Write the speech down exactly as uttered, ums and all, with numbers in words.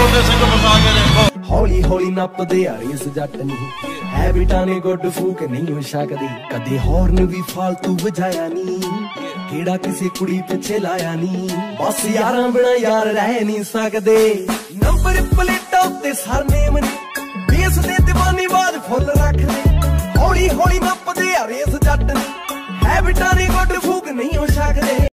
ਛੋਟੇ ਸਿੰਘ ਵਸਾ ਕੇ ਦੇਖੋ। ਹੌਲੀ ਹੌਲੀ ਨੱਪਦੇ ਆ ਰੇਸ ਜੱਟ ਨਹੀਂ, ਹੈਬਿਟਾਂ ਨੇ ਗੁੱਡ ਫੂਕ ਨਹੀਂ ਹੋ ਸਕਦੀ। ਕਦੇ ਹੌਰਨ ਵੀ ਫਾਲਤੂ ਵਜਾਇਆ ਨਹੀਂ, ਕਿਹੜਾ ਕਿਸੇ ਕੁੜੀ ਪਿੱਛੇ ਲਾਇਆ ਨਹੀਂ। ਬਸ ਯਾਰਾਂ ਬਿਨਾ ਯਾਰ ਰਹਿ ਨਹੀਂ ਸਕਦੇ। ਨੰਬਰ ਪਲੇਟਾਂ ਉੱਤੇ ਸਰਨੇਮ ਨੀ, ਬੇਸ ਦੇ ਦੀਵਾਨੀ ਬਾਦ ਫੁੱਲ ਰੱਖਦੇ। ਹੌਲੀ ਹੌਲੀ ਨੱਪਦੇ ਆ ਰੇਸ ਜੱਟ ਨਹੀਂ, ਹੈਬਿਟਾਂ ਨੇ ਗੁੱਡ